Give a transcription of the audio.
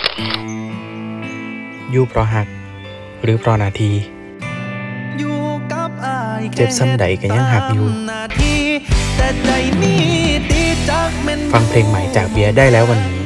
อยู่เพราะหักหรือเพราะหน้าที่เจ็บซ้ำใดก็ยังหักอยู่ฟังเพลงใหม่จากเบียร์ได้แล้ววันนี้